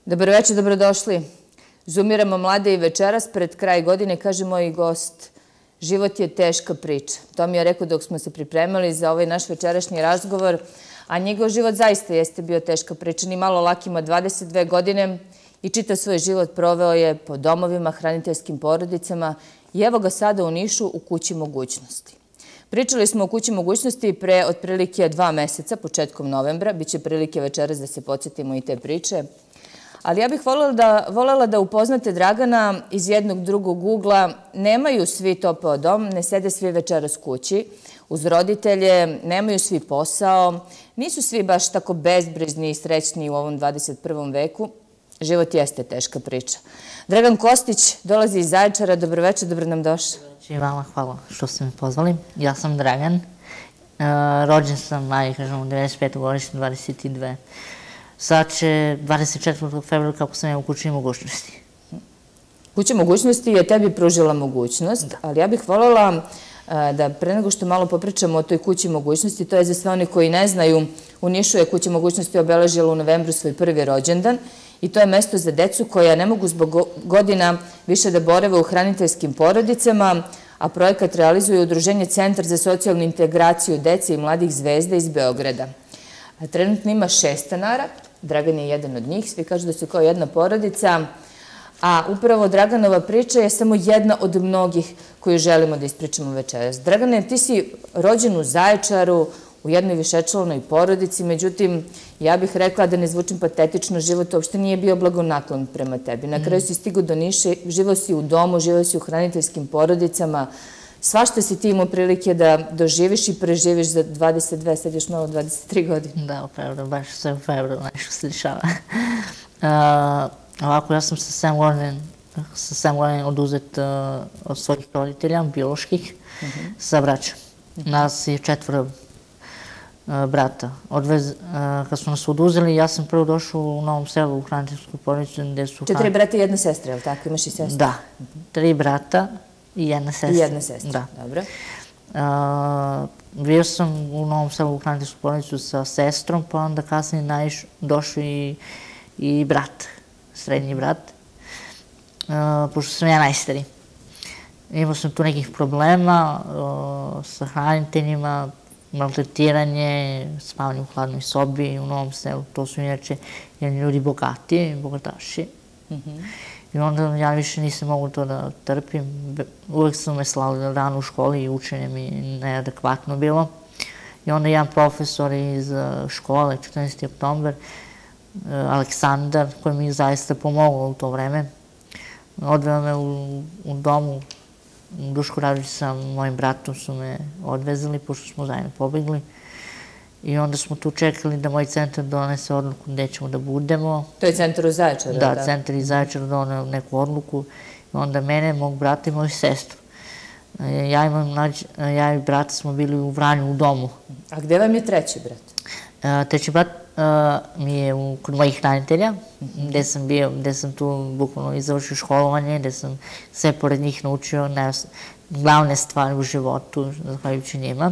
Dobro večer, dobrodošli. Zoomiramo mlade i večeras pred kraj godine, kaže moj gost, život je teška priča. To mi je rekao dok smo se pripremali za ovaj naš večerašnji razgovor, a njegov život zaista jeste bio teška priča. Ni malo lak, ima 22 godine i čitav svoj život proveo je po domovima, hraniteljskim porodicama i evo ga sada u Nišu u Kući mogućnosti. Pričali smo o Kući mogućnosti pre otprilike 2 meseca, početkom novembra. Biće prilike večeras da se podsjetimo i te priče. Ali ja bih voljela da upoznate Dragana iz jednog drugog ugla. Nemaju svi topao dom, ne sede svi večeras kući uz roditelje, nemaju svi posao, nisu svi baš tako bezbrižni i srećni u ovom 21. veku. Život jeste teška priča. Dragan Kostić dolazi iz Zaječara. Dobro večer, dobro nam došli. I vama hvala što ste me pozvali. Ja sam Dragan. Rođen sam, kažem, u 95. godišnje, 22. Sad će 24. februara kako sam ja u Kući mogućnosti. Kuća mogućnosti je tebi pružila mogućnost, ali ja bih voljela da pre nego što malo popričamo o toj Kući mogućnosti, to je za sve oni koji ne znaju, u Nišu je Kuća mogućnosti obeležila u novembru svoj prvi rođendan i to je mesto za decu koja ne mogu zbog godina više da borave u hraniteljskim porodicama, a projekat realizuje Udruženje Centar za socijalnu integraciju dece i mladih zvezda iz Beograda. Trenutno ima 6 stanara, Dragan je jedan od njih, svi kažu da su kao jedna porodica, a upravo Draganova priča je samo jedna od mnogih koju želimo da ispričamo večeras. Dragane, ti si rođen u Zaječaru, u jednoj višečlanoj porodici, međutim, ja bih rekla da ne zvučim patetično, život uopšte nije bio blagonaklon prema tebi. Na kraju si stigao do Niša, živao si u domu, živao si u hraniteljskim porodicama, svašta si ti imao prilike da doživiš i preživiš za 22, sad još malo 23 godine. Da, upravo, baš sve u februaru nešto se dešava. Ovako, ja sam sa 7 godina oduzet od svojih roditelja, bioloških, sa braćom. Nas je 4 brata. Kad su nas oduzeli, ja sam prvo došao u Novom Selu u hraniteljsku porodicu gde su... 4 brata i 1 sestra, je li tako? Imaš i sestra? Da, 3 brata i 1 sestra. I 1 sestra, dobro. Bio sam u Novom Selu u hraniteljsku porodicu sa sestrom, pa onda kasnije došao i brat, srednji brat, pošto sam ja najstariji. Imao sam tu nekih problema sa hraniteljima, maltretiranje, spavanje u hladnoj sobi u Novom Selu. To su inače ljudi bogati, bogataši. I onda ja više nisam mogu to da trpim. Uvek su me slali rano u školi i učenje mi neadekvatno bilo. I onda jedan profesor iz škole, 14. oktober, Aleksandar, koji mi je zaista pomogao u to vreme, odveo me u domu. Duško Radović sa mojim bratom su me odvezali, pošto smo zajedno pobegli. I onda smo tu čekali da moj centar donese odluku gde ćemo da budemo. To je centar u Zaječaru, da? Da, centar iz Zaječara doneo neku odluku. I onda mene, mog brata i moju sestru. Ja i brat smo bili u Vranju u domu. A gde vam je treći brat? Treći brat mi je kod mojih hranitelja, gde sam tu bukvalno i završio školovanje, gde sam sve pored njih naučio glavne stvari u životu, zahvaljujući njima.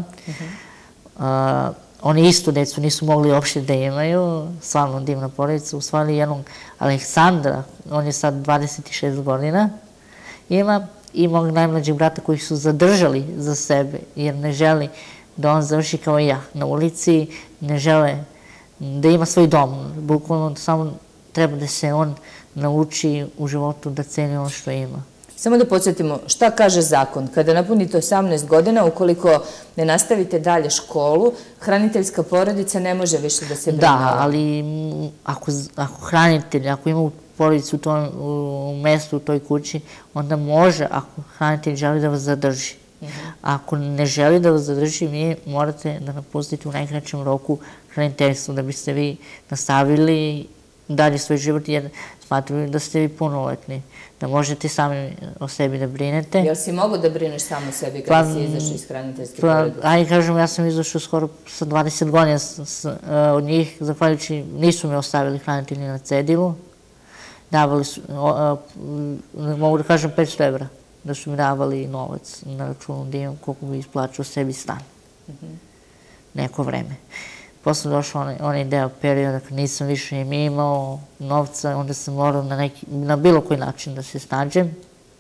Oni istu decu nisu mogli uopšte da imaju, stvarno divna porodica, usvojili jednog Aleksandra, on je sad 26 godina, i mog najmlađeg brata koji su zadržali za sebe, jer ne želi da on završi kao i ja na ulici, ne žele da ima svoj dom, bukvalno samo treba da se on nauči u životu da ceni ono što ima. Samo da podsjetimo, šta kaže zakon? Kada napunite 18 godina, ukoliko ne nastavite dalje školu, hraniteljska porodica ne može više da se brine. Da, ali ako hranitelj, ako ima porodicu u mestu, u toj kući, onda može, ako hranitelj želi da vas zadrži. Ako ne želi da vas zadrži, vi morate da napustite u najkraćem roku hraniteljstvo, da biste vi nastavili dalje svoj život, jer smatruju da ste vi punoletni, da možete sami o sebi da brinete. Jel si mogo da brineš samo o sebi kada si izašao iz hraniteljske porodice? Ajde kažem, ja sam izašao skoro sa 20 godina od njih, zahvaljujući nisu me ostavili hranitelji na cedilu, davali su, mogu da kažem 500 evra, da su mi davali novac na računu da imam koliko bi isplaćao sebi stan. Neko vreme. posle došao onaj deo perioda kad nisam više im imao novca, onda sam morao na bilo koji način da se snađem,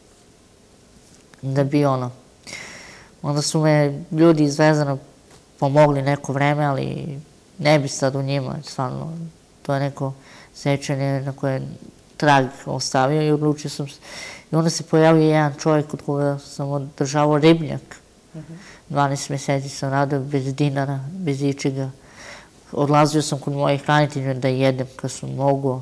da bi onda su me ljudi iz Zvezdana pomogli neko vreme, ali ne bi sad u njima, stvarno, to je neko sećanje na koje trag ostavio i odlučio sam se. I onda se pojavio jedan čovjek od koga sam održavao ribnjak. 12 meseci sam radio bez dinara, bez ičega. Odlazio sam kod mojih hranitelja da jedem kad sam mogao.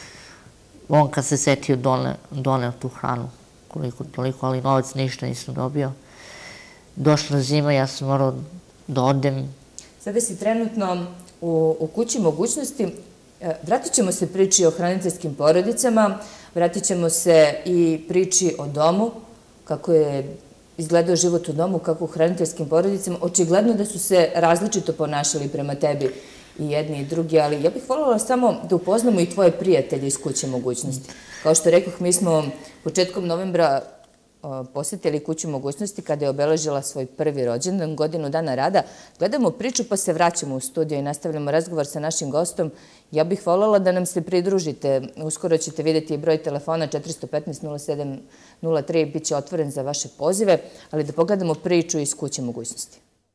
On kad se setio doneo tu hranu, koliko toliko, ali novac ništa nisam dobio. Došla zima, ja sam morao da odem. Sada si trenutno u kući mogućnosti. Vratit ćemo se priči o hraniteljskim porodicama, vratit ćemo se i priči o domu, kako je izgledao život u domu, kako u hraniteljskim porodicama. Očigledno da su se različito ponašali prema tebi i jedni i drugi, ali ja bih voljela samo da upoznamo i tvoje prijatelje iz kuće mogućnosti. Kao što rekoh, mi smo početkom novembra posjetili kuću mogućnosti kada je obeležila svoj prvi rođendan, godinu dana rada. Gledamo priču pa se vraćamo u studio i nastavljamo razgovor sa našim gostom. Ja bih voljela da nam se pridružite. Uskoro ćete vidjeti i broj telefona 415 0703, bit će otvoren za vaše pozive, ali da pogledamo priču iz kuće mogućnosti.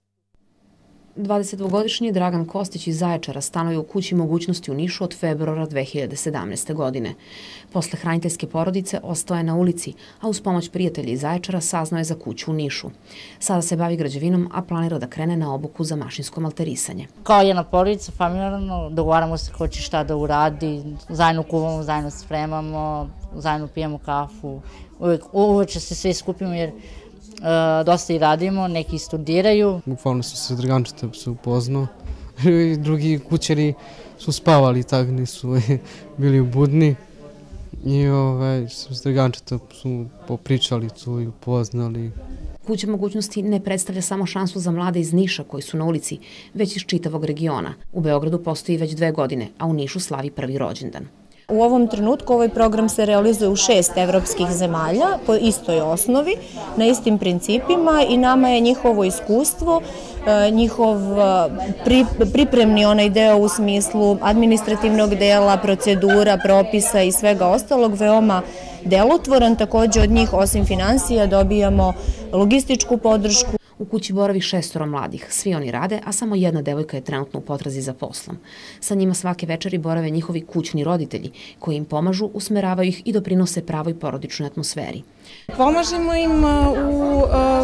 22-godišnji Dragan Kostić iz Zaječara stanuje u kući mogućnosti u Nišu od februara 2017. godine. Posle hraniteljske porodice ostao je na ulici, a uz pomoć prijatelja iz Zaječara saznao je za kuću u Nišu. Sada se bavi građevinom, a planira da krene na obuku za mašinsko malterisanje. Kao jedna porodica, familijarno, dogovaramo se ko će šta da uradi, zajedno kuvamo, zajedno spremamo, zajedno pijemo kafu. Uveče se svi skupimo jer dosta i radimo, neki studiraju. Bukvalno su se Dragančeta upoznao i drugi kućeri su spavali, tako nisu bili budni i s Dragančeta su popričali tu i upoznali. Kuća mogućnosti ne predstavlja samo šansu za mlade iz Niša koji su na ulici, već iz čitavog regiona. U Beogradu postoji već 2 godine, a u Nišu slavi prvi rođendan. U ovom trenutku ovaj program se realizuje u 6 evropskih zemalja po istoj osnovi, na istim principima i nama je njihovo iskustvo, njihov pripremni onaj deo u smislu administrativnog dela, procedura, propisa i svega ostalog veoma delotvoran. Također od njih osim finansija dobijamo logističku podršku. U kući boravi 6 mladih, svi oni rade, a samo jedna devojka je trenutno u potrazi za poslom. Sa njima svake večeri borave njihovi kućni roditelji, koji im pomažu, usmeravaju ih i doprinose pravoj porodičnoj atmosferi. Pomažemo im u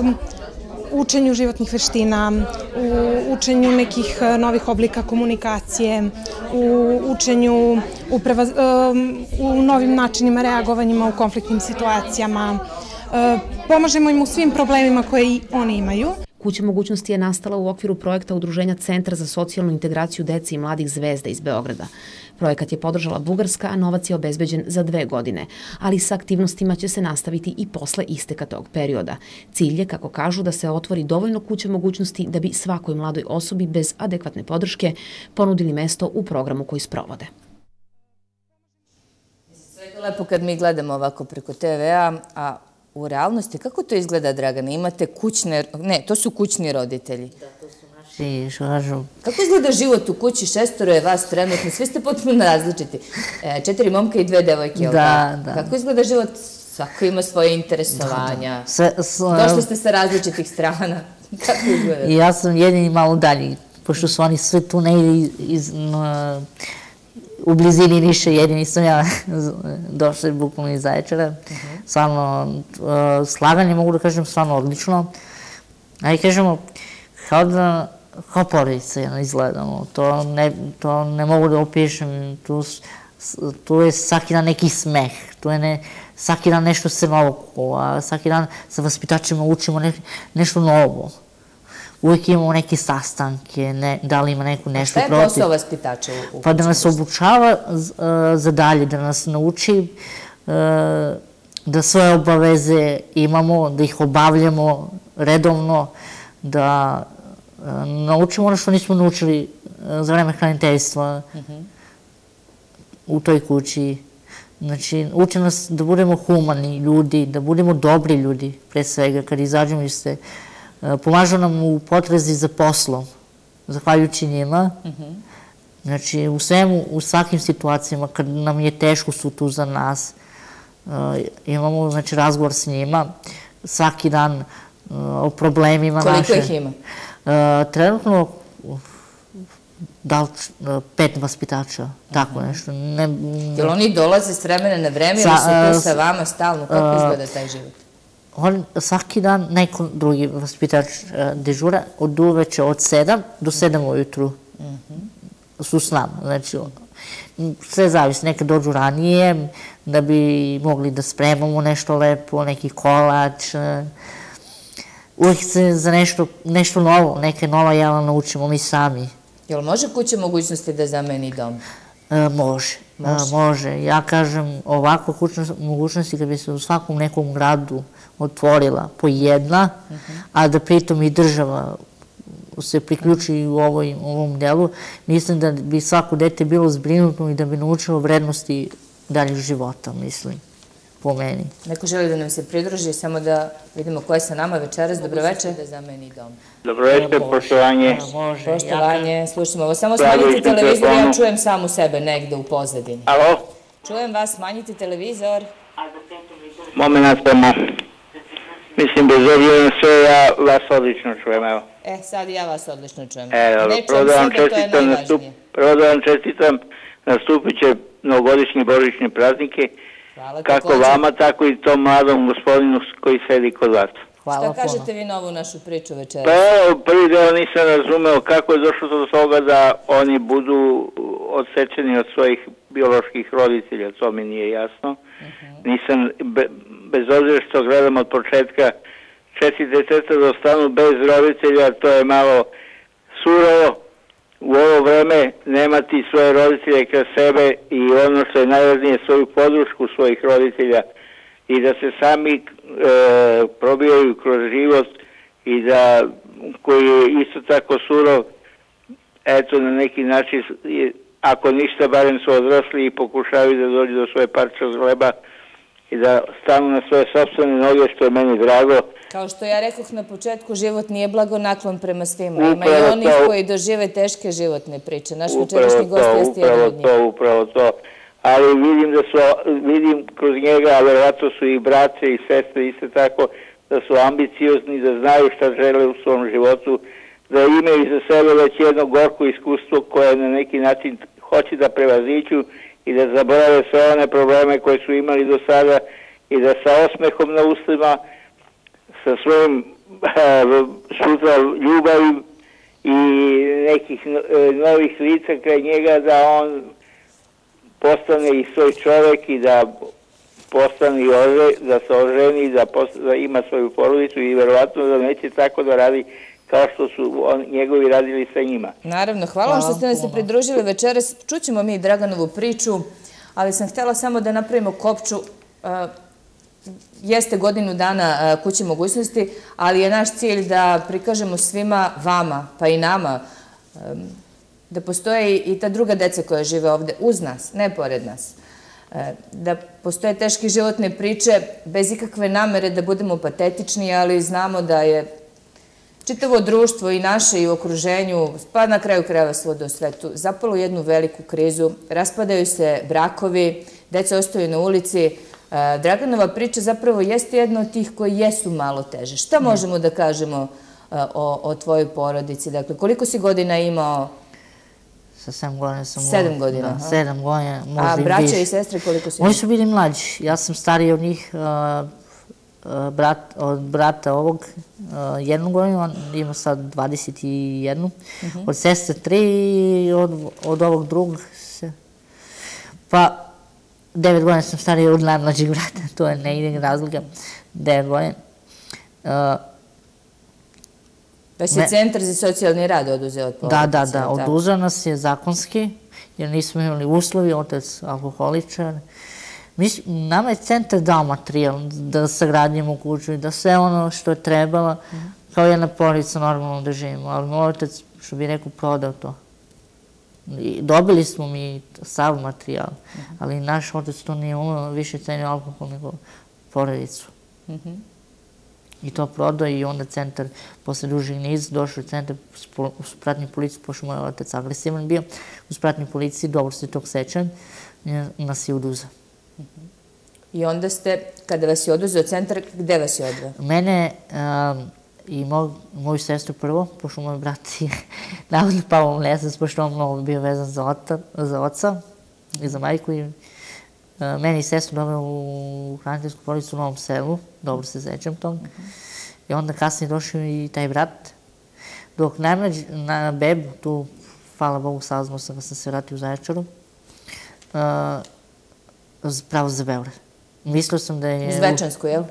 učenju životnih veština, u učenju nekih novih oblika komunikacije, u učenju u novim načinima reagovanjima u konfliktnim situacijama. Pomažemo im u svim problemima koje oni imaju. Kuća mogućnosti je nastala u okviru projekta Udruženja Centar za socijalnu integraciju dece i mladih Zvezda iz Beograda. Projekat je podržala Bugarska, a novac je obezbeđen za 2 godine, ali sa aktivnostima će se nastaviti i posle isteka tog perioda. Cilj je, kako kažu, da se otvori dovoljno kuća mogućnosti da bi svakoj mladoj osobi bez adekvatne podrške ponudili mesto u programu koji sprovode. Sve je lepo kad mi gledamo ovako preko TV-a, a u realnosti, kako to izgleda, Dragane? Imate kućne, ne, to su kućni roditelji. Da, to su naši, što kažu. Kako izgleda život u kući? 6 je vas trenutno, svi ste potpuno različiti. 4 momka i 2 devojke. Da, da. Kako izgleda život? Svako ima svoje interesovanja. Došli ste sa različitih strana. Kako izgleda? I ja sam jedini malo dalji, pošto su oni sve tu negdje u blizini Niše, jedini sam ja došla bukvalno iz Zaječara. Stvarno, slaganje mogu da kažem stvarno odlično. A i kažemo, kao porodica izgledamo. To ne mogu da opišem. Tu je svaki dan neki smeh. Tu je svaki dan nešto se novo kuva. Svaki dan sa vaspitačima učimo nešto novo. Uvijek imamo neke sastanke, da li ima neko nešto protiv. Šta je posao vaspitača u kući? Pa da nas obučava za dalje, da nas nauči da svoje obaveze imamo, da ih obavljamo redovno, da naučimo ono što nismo naučili za vreme hraniteljstva u toj kući. Znači, uče nas da budemo humani ljudi, da budemo dobri ljudi, pre svega, kad izađemo iz te. Pomažu nam u potrazi za poslom. zahvaljujući njima. Znači, u svemu, u svakim situacijama, kad nam je teško, su tu za nas. Imamo, znači, razgovor s njima, svaki dan o problemima naše. Koliko ih ima? Trenutno, da li 5 vaspitača, tako nešto. Jel oni dolaze s vremena na vreme ili su tu sa vama stalno? Kako izgleda taj život? Svaki dan neko drugi vaspitač dežura, od uveče od 7 do 7 ujutru su s nama. Znači, sve zavisi, nekad dođu ranije da bi mogli da spremamo nešto lepo, neki kolač. Uvijek se za nešto novo, neke nova jela naučimo mi sami. Jel može kuća mogućnosti da zameni dom? Može. Ja kažem, ovako kućna mogućnosti kad bi se u svakom nekom gradu otvorila po jedna, a da pritom i država se priključi u ovom delu, mislim da bi svako dete bilo zbrinuto i da bi naučilo vrednosti daljeg života, mislim, po meni. Neko želi da nam se pridruži, samo da vidimo ko je sa nama večeras. Dobroveče. Da zameni dom. Dobroveče, poštovanje. Poštovanje, slušamo ovo. Samo smanjite televizor, ja čujem samu sebe negde u pozadini. Alo? Čujem vas, smanjite televizor. Moment samo. Mislim, bez obzira na sve, ja vas odlično čujem, evo. Sad i ja vas odlično čujem. Dobro, prvo da vam čestitam, nastupit će novogodišnje božićne praznike, kako vama, tako i tom mladom gospodinu koji sedi kod vas. Šta kažete vi na ovu našu priču večeras? Pa evo, prvi deo nisam razumeo kako je došlo do toga da oni budu odsečeni od svojih bioloških roditelja, to mi nije jasno. Nisam, bez obzira što gledam od početka, 4 deteta da ostanu bez roditelja, to je malo surovo. U ovo vreme nemati svoje roditelje kroz sebe i ono što je najvažnije, svoju podršku svojih roditelja i da se sami probijaju kroz život i da, koji je isto tako surov, eto na neki način, ako ništa, barem su odrasli i pokušavaju da dođu do svoje parče hleba i da stanu na svoje sopstvene noge, što je meni drago. Kao što ja rekoh na početku, život nije blagonaklon prema svima. Ima i onih koji dožive teške životne priče. Naš večerašnji gost jeste jedan od njih. Upravo to. Ali vidim kroz njega, a verovatno su i braće i sestre isto tako, da su ambiciozni, da znaju šta žele u svom životu, da imaju za sebe već jedno gorko iskustvo koje na neki način hoće da prevaziću i da zaborave sve one probleme koje su imali do sada i da sa osmehom na ustima, sa svojim sutra ljubavi i nekih novih lica kraj njega, da on postane i svoj čovek i da postane, da se oženi, da ima svoju porodicu i verovatno da neće tako da radi kao što su njegovi radili sa njima. Naravno, hvala vam što ste nam se pridružili večeras. Čućemo mi Draganovu priču, ali sam htjela samo da napravimo kopču. Jeste godinu dana kuće mogućnosti, ali je naš cilj da prikažemo svima vama, pa i nama, da postoje i ta druga deca koja žive ovde uz nas, ne pored nas. Da postoje teške životne priče, bez ikakve namere da budemo patetični, ali znamo da je čitavo društvo i naše i u okruženju, pa na kraju krajeva svuda u svetu, zapalo u jednu veliku krizu, raspadaju se brakovi, deca ostaju na ulici. Draganova priča zapravo jeste jedna od tih koji jesu malo teže. Šta možemo da kažemo o tvojoj porodici? Dakle, koliko si godina imao? Sa 7 godina sam... 7 godina? 7 godina, možda i više. A braća i sestre koliko si imao? Oni su bili mlađi. Ja sam stariji od njih, od brata ovog 1 godinu, on ima sad 21. Od sestre 3 i od ovog drugog se... Pa 9 godina sam stariji od najmlađeg brata, to je negdje razlika. 9 godina. Pa si Centar za socijalni rad oduzeo od porodice? Da, oduzeo nas je zakonski, jer nismo imali uslovi, otac alkoholičar. Nama je centar dao materijal da sagradimo kuću i da sve ono što je trebalo, kao jedna porodica normalno da živimo, ali moj otac, što bi rekao, prodao to. Dobili smo mi sav materijal, ali naš otac to nije umeo, više cenio alkohol nego porodicu. i to prodao i onda centar, posle dužeg niz, došao u centar uz pratnju policiju, pošto moj otac agresivan bio, uz pratnju policiji, dobro se tog sećam, nas je oduzeo. I onda ste, kada vas je oduzeo centar, gde vas je odveo? Mene i moju sestru prvo, pošto moj brat je navodno pao u nesvest, pošto on mnogo bio vezan za oca i za majku. Meni i sestru doveo u hraniteljsku porodicu u Novom Selu, dobro se sećam toga. I onda kasnije došao i taj brat. Dok najmlađi na bebu, tu, hvala Bogu, saznao sam kad sam se vratio u Zaječaru, pravo za Beograd. Mislio sam da je... Zvečansku, jel?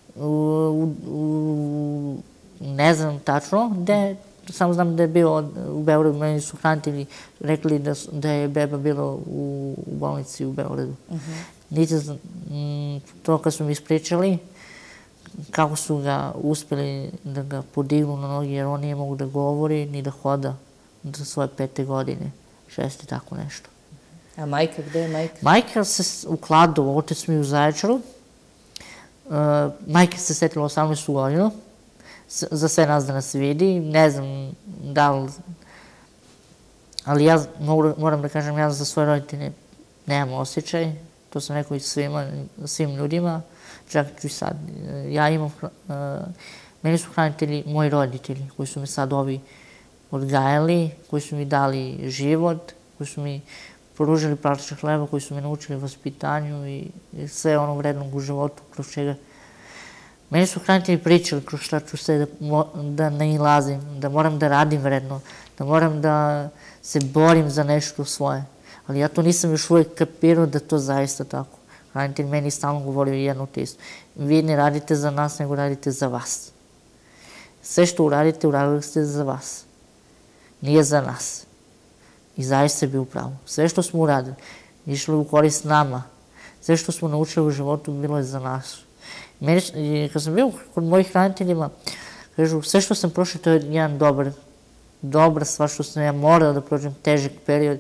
Ne znam tačno gde, samo znam da je bio u Beogradu, meni su hranitelji rekli da je beba bila u bolnici u Beogradu. Niti znam, to kad su mi ispričali, kako su ga uspeli da ga podignu na nogi, jer on nije mogu da govori ni da hoda do svoje 5. godine, 6. tako nešto. A majka, gde je majka? Majka se u Kladovu, otac mi u Zaječaru. Majka se setila 18. godinu, za sve nas da nas vidi, ne znam da li, ali ja moram da kažem, ja za svoje roditelje nemam osjećaj, to sam rekao i svim ljudima, čak ću i sad. Ja imam, meni su hranitelji moji roditelji, koji su me sad ovi odgajali, koji su mi dali život, koji su mi poružili plačke hleba, koji su me naučili vaspitanju i sve ono vrednog u životu, kroz čega. Meni su hranitelji pričali kroz šta ću sve da nailazim, da moram da radim vredno, da moram da se borim za nešto svoje. Ali ja to nisam još uvijek kapirao da to zaista tako. Hranitelj meni stalno govorio jedno te isto. Vi ne radite za nas, nego radite za vas. Sve što uradite, uradili ste za vas. Nije za nas. I zaista je bio upravo. Sve što smo uradili, išlo u korist nama. Sve što smo naučili u životu, bilo je za nas. Kad sam bio kod mojih hraniteljima, kažu, sve što sam prošao, to je jedan dobra stvar što sam ja morala da prođem težak period,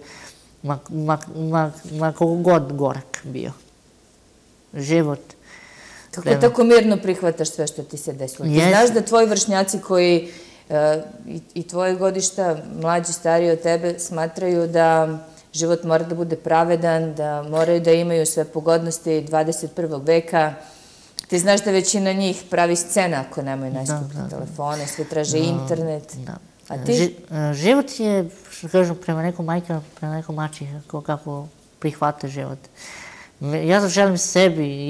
ma koliko god gorak bio. Život. Kako tako mirno prihvataš sve što ti se desilo? Ti znaš da tvoji vršnjaci koji i tvoje godišta, mlađi, stariji od tebe, smatraju da život mora da bude pravedan, da moraju da imaju sve pogodnosti 21. veka. Ti znaš da većina njih pravi scena ako nemaju najskuplje telefone, svi traže internet. A ti? Život je, što kažem, prema nekom majka, prema nekom mači, kako prihvata život. Ja želim sebi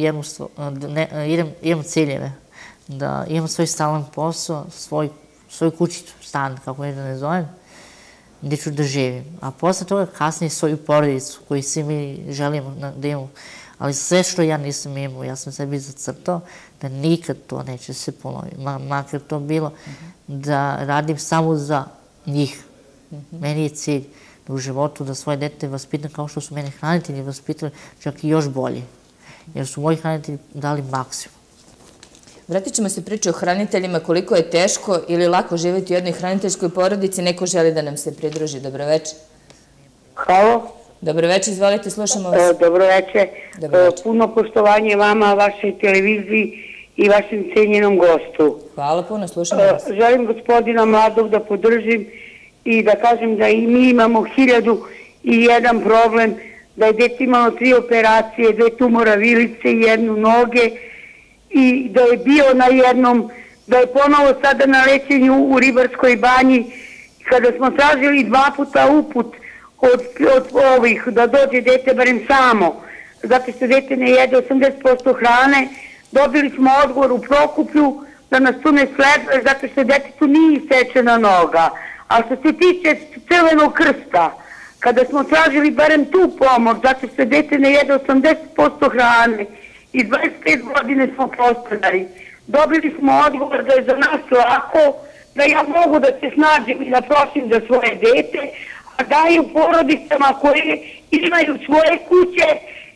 imam ciljeve, da imam svoj stalan posao, svoju kućicu, stan, kako je da ne zovem, gdje ću da živim. A posle toga kasnije svoju porodicu, koju svi mi želimo da imamo. Ali sve što ja nisam imao, ja sam sebi zacrtao da nikad to neće se ponoviti. Makar to bilo da radim samo za njih. Meni je cilj da u životu da svoje dete vaspitam kao što su mene hranitelji vaspitali, čak i još bolje. Jer su moji hranitelji dali maksimum. Vratit ćemo se priču o hraniteljima, koliko je teško ili lako živjeti u jednoj hraniteljskoj porodici. Neko želi da nam se pridruži. Dobroveče. Halo. Dobroveče, izvolite, slušamo vas. Dobroveče. Puno poštovanje vama, vašoj televiziji i vašem cenjenom gostu. Hvala puno, slušamo vas. Želim gospodina Mladog da podržim i da kažem da i mi imamo 1001 problem, da je dete imalo 3 operacije, 2 tumora vilice i 1 noge i da je bio na jednom, da je ponovo sada na lečenju u Ribarskoj banji. Kada smo tražili 2 puta uput od ovih, da dođe dete barem samo, zato što dete ne jede 80% hrane, dobili smo odgovor u Prokuplju da nas tu ne sleduje, zato što detetu nije isečena noga. A što se tiče Crvenog krsta, kada smo tražili barem tu pomoć, zato što dete ne jede 80% hrane i 25 godine smo postanari, dobili smo odgovor da je za nas lako, da ja mogu da se snađem i da prosim za svoje dete, a daju porodicama koje imaju svoje kuće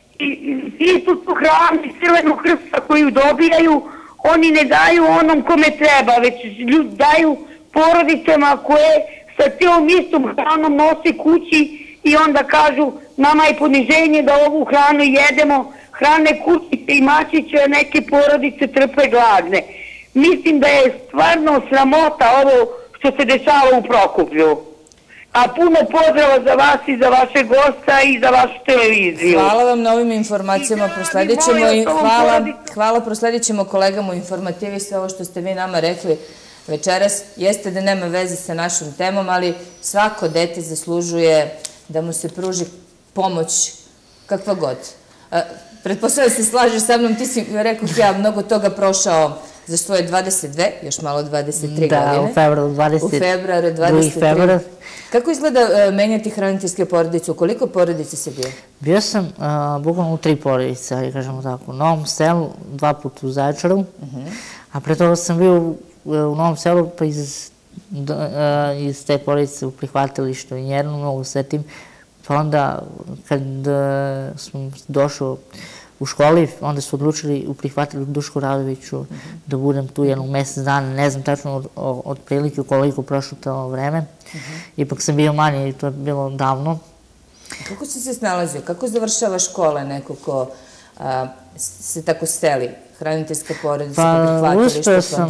i tu hranu iz Crvenog krsta koju dobijaju, oni ne daju onom kome treba, već daju porodicama koje sa cijelom istom hranom nose kući i onda kažu nama je poniženje da ovu hranu jedemo, hrane kućice i mačiće, a neke porodice trpe gladne. Mislim da je stvarno sramota ovo što se dešava u Prokuplju. A puno pozdrava za vas i za vaše gosta i za vašu televiziju. Hvala vam na ovim informacijama, prosledit ćemo kolegama u informativi sve ovo što ste vi nama rekli večeras. Jeste da nema veze sa našom temom, ali svako dete zaslužuje da mu se pruži pomoć kakva god. Pretpostavljam da se slažeš sa mnom, ti si rekao ja mnogo toga prošao za svoje 22, još malo 23 godine. Da, u februaru 23. Kako izgleda menjati hraniteljske porodice? U koliko porodice si bio? Bio sam bukvalno u 3 porodice, ali kažemo tako, u Novom Selu, 2 puta u Zaječaru, a pre toga sam bio u Novom Selu, pa iz te porodice u prihvatilištu i jednu mnogo setim, pa onda kad sam došao u školi, onda su odlučili u prihvatili Dušku Radoviću da budem tu jednog mesec dana, ne znam tačno od prilike koliko prošlo to vreme. Ipak sam bio manje i to je bilo davno. Kako si se snalazio? Kako završava škole neko ko se tako seli? Hraniteljska porodica, prihvatilište, uspeo sam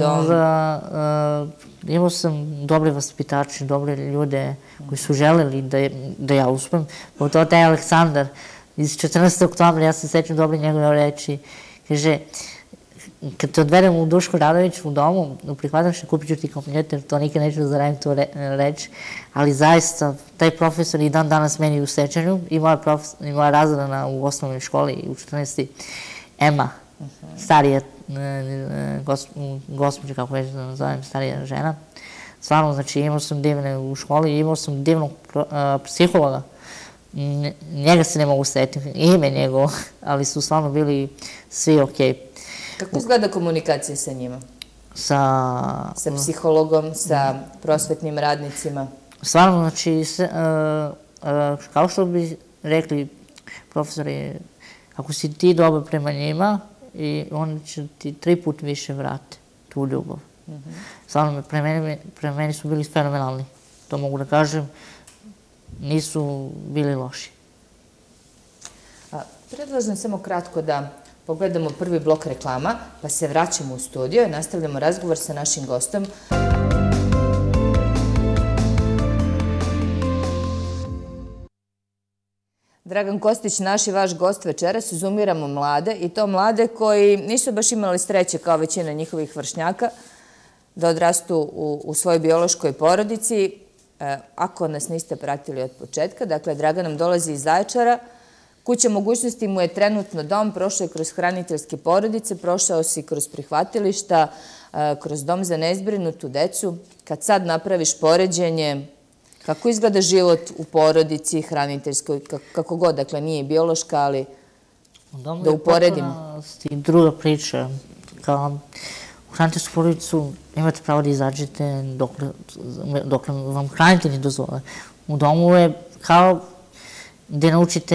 imao sam dobre vaspitače, dobre ljude koji su želeli da ja uspem. Pogotovo taj Aleksandar iz 14. oktobra, ja se sećam dobro njegove reči, kaže, kad te odvedem u Dušku Radović u domu, prihvataš i kupit ću ti kompjuter, to nikad neću da zaravim tu reč, ali zaista, taj profesor i dan danas meni u sećanju, i moja razredna u osnovnoj školi u 14. Ema, starija gospođa, kako već da nazovem, starija žena. Stvarno, znači, imao sam divne u školi, imao sam divnog psihologa. Njega se ne mogu setiti, ime njegovo, ali su stvarno bili svi okej. Kako izgleda komunikacija sa njima? Sa psihologom, sa prosvetnim radnicima? Stvarno, znači, kao što bi rekli profesori, ako si ti dobar prema njima, oni će ti 3 puta više vrati tu ljubav. Stvarno, pre meni su bili fenomenalni, to mogu da kažem, nisu bili loši. Predlažem samo kratko da pogledamo prvi blok reklama, pa se vraćamo u studio i nastavljamo razgovor sa našim gostom. Dragan Kostić, naš i vaš gost večeras, zoomiramo mlade i to mlade koji nisu baš imali sreće kao većina njihovih vršnjaka da odrastu u svojoj biološkoj porodici. Ako nas niste pratili od početka, dakle, Dragan nam dolazi iz Zaječara. Kuća mogućnosti mu je trenutno dom, prošao je kroz hraniteljske porodice, prošao si kroz prihvatilišta, kroz dom za nezbrinutu decu. Kad sad napraviš poređenje, kako izgleda život u porodici hraniteljskoj, kako god, dakle, nije biološka, ali da uporedimo. I druga priča, kao u hraniteljsku porodicu imate pravo da izađete dok vam hranitelji dozvole. U domu je kao gde naučite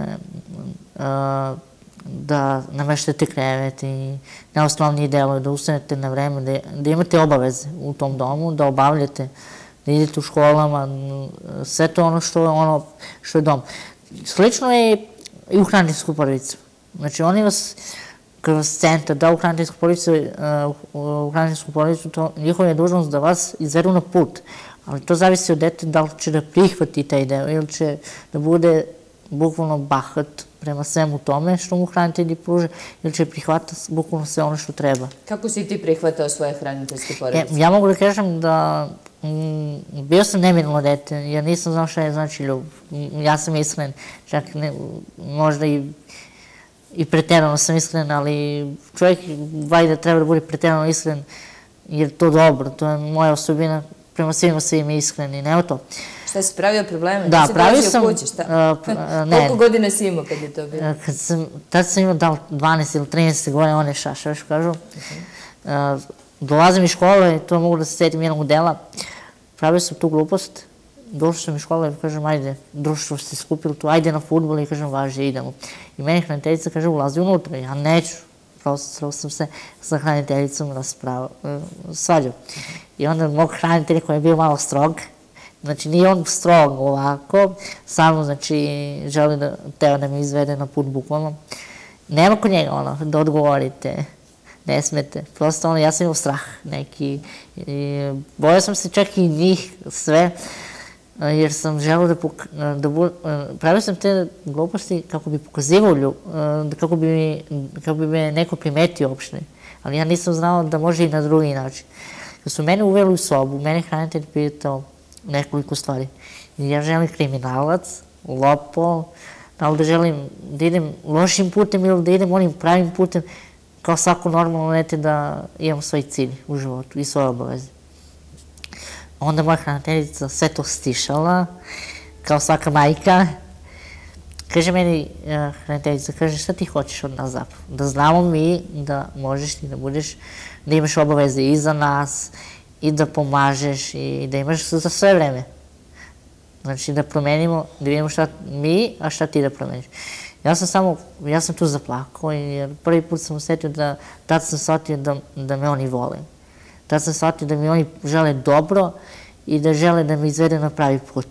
da nameštate krevet i najosnovniji delove, da ustanete na vreme, da imate obaveze u tom domu, da obavljate, da idete u školama, sve to ono što je dom. Slično je i u hraniteljsku porodicu. Znači, oni vas kroz centar, da u hraniteljsku porodicu, njihova je dužnost da vas izvedu na put. Ali to zavisi od dete da li će da prihvati taj deo ili će da bude bukvalno bahat prema svemu tome što mu hranitelji pruže ili će prihvatati bukvalno sve ono što treba. Kako si ti prihvatao svoje hraniteljske porodice? Ja mogu da kažem da bio sam nemirno dete, jer nisam znao šta je znači ljubav. Ja sam iskren, čak možda i preterano sam iskren, ali čovjek valjda treba da bude preterano iskren jer to dobro, to je moja osobina, prema svima iskreni, nema to. Šta si pravio probleme? Da, pravio sam... Koliko godina si imao kad je to bilo? Tad sam imao 12 ili 13 godina, one šaša, što kažu. Dolazim iz škole, to mogu da se sjetim jednog dela. Pravio sam tu glupost, došao sam iz škole i kažem, ajde, društvo ste skupili tu, ajde na fudbal i kažem, važi, idemo. I meni hraniteljica kaže, ulazi unutra, ja neću. Prosto sam se sa hraniteljicom svađao. I onda mog hranitelja koji je bio malo strog, znači nije on strog ovako, samo znači želi teo da me izvede na put bukvalno. Nema kod njega ono da odgovorite, ne smete. Prosto ja sam imao strah neki. Bojao sam se čak i njih sve, jer sam želeo pravio sam te gluposti kako bi pokazivao kako bi me neko primetio uopšte. Ali ja nisam znao da može i na drugi način. Kad su mene uveli u sobu, mene hranitelj pitao nekoliko stvari. Ja želim kriminalac, lopov, da li da želim da idem lošim putem ili da idem onim pravim putem, kao svako normalno dete da imam svoj cilj u životu i svoje obaveze. Onda moja hraniteljica sve to stišala, kao svaka majka. Kaže meni hraniteljica, kaže šta ti hoćeš od nas zapravo? Da znamo mi da možeš ti da budeš, da imaš obaveze i za nas, i da pomažeš, i da imaš za sve vreme. Znači da promenimo, da vidimo šta mi, a šta ti da promeniš. Ja sam tu zaplakao, jer prvi put sam osetio da tad sam shvatio da me oni vole. Tad sam shvatio da mi oni žele dobro i da žele da me izvede na pravi put.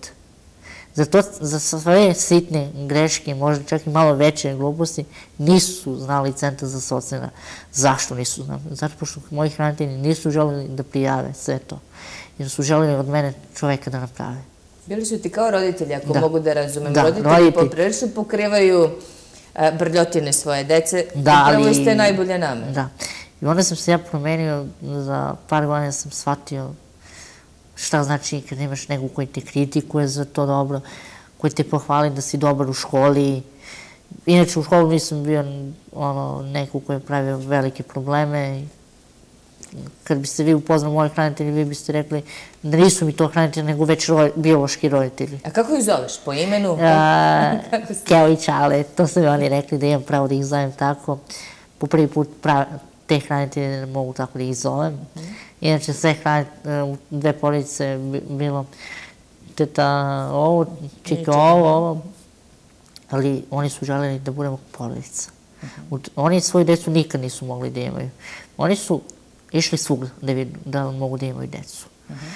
Za svoje sitne greške, možda čak i malo veće gluposti, nisu znali Centar za socijalni rad. Zašto nisu znali? Zato što moji hranitelji nisu želeli da prijave sve to, jer su želeli od mene čoveka da naprave. Bili su ti kao roditelji, ako mogu da razumem. Roditelji poprilično pokrivaju brljotine svoje dece, upravo iz te najbolje namere. Da. I onda sam se ja promenio, za par godina sam shvatio šta znači kad imaš nekog koji te kritikuje za to dobro, koji te pohvali da si dobar u školi. Inače u školu nisam bio neko koji je pravio velike probleme. Kad biste vi upoznali moje hranitelji, vi biste rekli da nisu mi to hranitelji, nego već biološki roditelji. A kako ih zoveš? Po imenu? Keo i Čale, to su mi oni rekli da imam pravo da ih zovem tako. Po prvi put te hranitelje mogu tako da ih zovem. Inače sve u dve porodice bilo teta ovo, čika ovo, ali oni su želeli da budemo porodica. Oni svoju decu nikad nisu mogli da imaju. Oni su išli svugdje da vidu da mogu da imaju decu.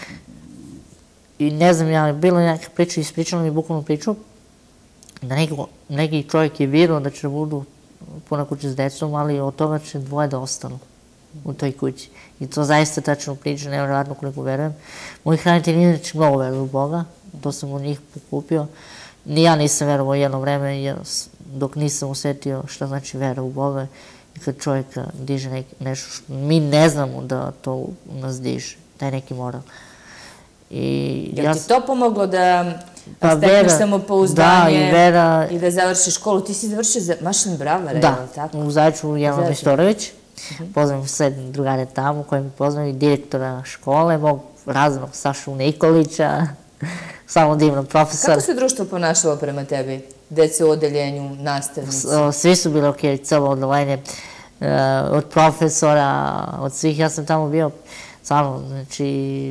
I ne znam, bilo je neka priča, ispričala mi bukvalno priču, da neki čovjek je vidio da će budu puna kuća s decom, ali od toga će dvoje da ostanu u toj kući. I to zaista tačno priča, nevjerojatno koliko verujem. Moji hranitelji inače mnogo veruju u Boga, to sam u njih pokupio. Ni ja nisam verovao jedno vreme, dok nisam osetio šta znači vera u Boga. I kad čovjek diže nešto što mi ne znamo da to nas diže, taj neki moral. Je li ti to pomoglo da stekneš samopouzdanje i da završiš školu? Ti si završio za mašin bravar, je li tako? Da, u Zaječaru Jelena Nestorović. Poznam sve drugare tamo koji mi poznaju, direktora škole, mog raznog Sašu Nikolića, samo divnog profesora. Kako se društvo ponašalo prema tebi? Dece u odeljenju, nastavnici? Svi su bili okej, celo odeljenje, od profesora, od svih. Ja sam tamo bio, stvarno, znači,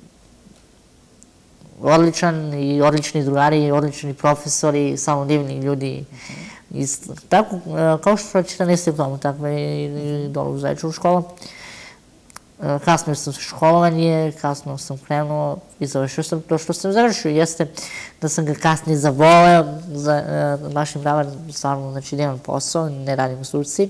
odličan i odlični drugari i odlični profesori, samo divni ljudi. Tako, kao što 14. tomu, tako i dole u Zaječaru škola. Kasnije sam školovanje, kasno sam krenuo i završio sam to što sam završio. Jeste da sam ga kasnije zavoleo, baš im bravar, stvarno, znači da imam posao, ne radim u struci.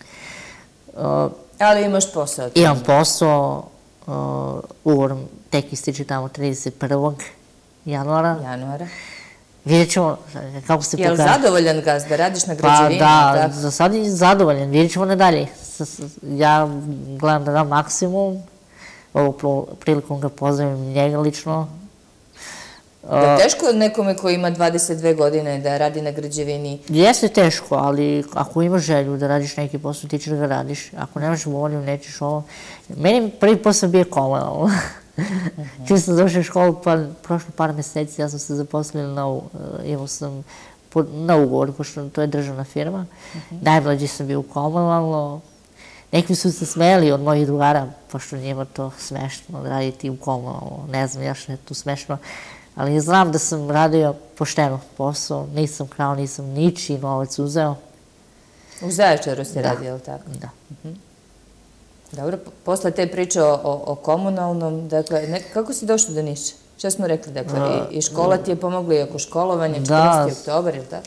Ali imaš posao? Imam posao, ugovor tek ističe tamo 31. januara. Vidjet ćemo kako se pokaže. Je li zadovoljan gazda? Radiš na građevini? Pa da, za sad je zadovoljan. Vidjet ćemo nadalje. Ja gledam da dam maksimum. Ovo prilikom ga pozdravim njega lično. Da je teško nekome koji ima 22 godine da radi na građevini? Jeste teško, ali ako imaš želju da radiš neki posao, ti ćeš da ga radiš. Ako nemaš volju, nećeš ovo. Meni prvi posao bio komunalno. Čim sam završio školu, prošlo par meseci, ja sam se zaposlila imao sam na ugovor, pošto to je državna firma. Najmlađi sam bio komunalno. Neki su se smeli od mojih drugara, pošto njima to smešno raditi u komunalno. Ne znam ja što je tu smešno. Ali znam da sam radio pošteno posao, nisam krao, nisam ničiji novac uzeo. U Zaječaru si radio, ili tako? Da. Dobro, posle te priče o komunalnom, dakle, kako si došao do Niša? Šta smo rekli, dakle, i škola ti je pomogla i oko školovanja, 14. oktobar, ili tako?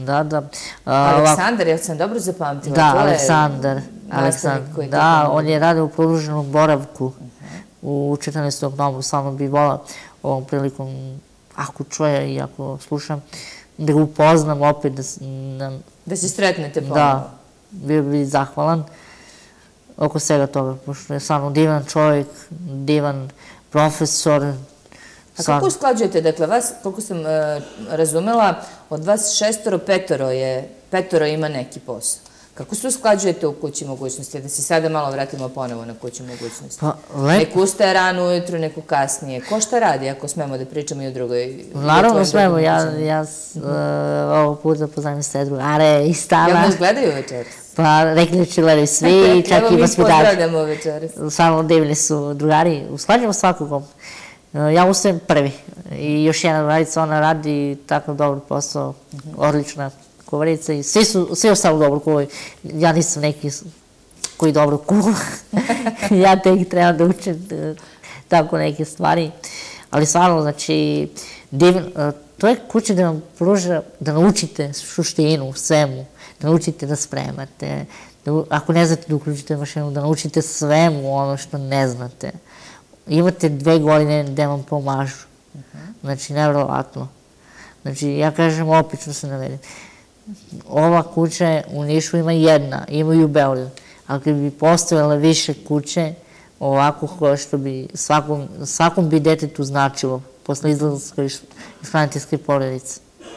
Da. Aleksandar, jel sam dobro zapamtila? Da, Aleksandar. koji Da, on je radio u produženom boravku u 14. oktobru. Stvarno bi volao ovom prilikom, ako čuje i ako slušam, da ga upoznam opet. Da se sretnete ponovno. Da, bio bi zahvalan oko svega toga, pošto je stvarno divan čovjek, divan profesor. A kako usklađujete, dakle, vas, koliko sam razumela, od vas 6, 5 ima neki posao. Kako se usklađujete u kući mogućnosti? Da se sada malo vratimo ponovo na kuću mogućnosti. Neko ustaje rano ujutru, neko kasnije. Ko šta radi, ako smemo da pričamo i o drugoj? Naravno smemo, ja ovog puta poznam sve drugare i stana. Jel nas gledaju večeras? Pa rekli da će gledaju svi, čak i vaspitači. Evo mi pozdravljamo večeras. Samo divni su drugari, usklađujemo svakog. Ja ustajem prvi i još jedna drugarica, ona radi tako dobar posao, odlična kuvarica i svi ostalo dobro kuvaju. Ja nisam neki koji dobro kuva, ja tek trebam da učim tako neke stvari, ali stvarno, znači, to je kuća da vam pruža da naučite suštinu svemu, da naučite da spremate, ako ne znate da uključite mašinu, da naučite svemu ono što ne znate. Imate 2 godine gde vam pomažu. Znači, nevjerovatno. Znači, ja kažem, opet ću se navedem. Ova kuća u Nišu ima jedna, ima i u Beogradu. Ako bi postavila više kuće, ovako koje što bi svakom bi detetu značilo posle izlaska iz hraniteljske porodice.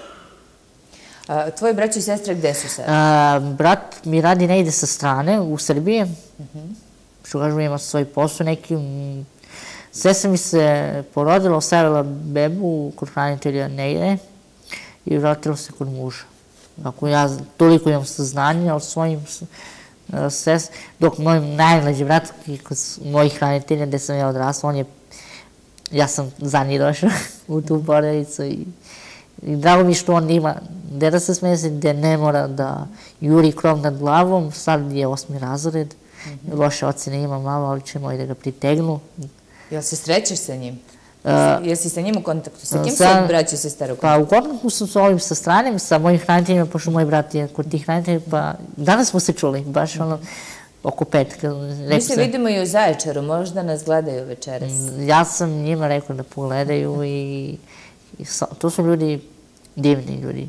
Tvoji braći i sestre gde su sada? Brat mi radi negde sa strane, u Srbiji. Što kažem, ima svoj posao neki. Sestra mi se porodila, ostavila bebu kod hranitelja negde i vratila se kod muža. Ako ja toliko imam saznanja o svojim sestrama, dok moj najmlađi brat, kod mojih hranitelja gde sam ja odrasla, ja sam za njih došla u tu porodicu i drago mi što on ima gde da se smese, gde ne mora da juri krov nad glavom, sad je 8. razred, loše ocene ima malo, ali će moji da ga pritegnu. Jel se srećeš sa njim? Jel si sa njim u kontaktu? Sa kim su braći i sestre u kontaktu? Pa u kontaktu sam sa ovim sa stranim, sa mojim hraniteljima, pošto moj brat je kod tih hranitelja, pa danas smo se čuli, baš ono oko 5. Mi se vidimo i u Zaječaru, možda nas gledaju večeras. Ja sam njima rekao da pogledaju i to su ljudi divni,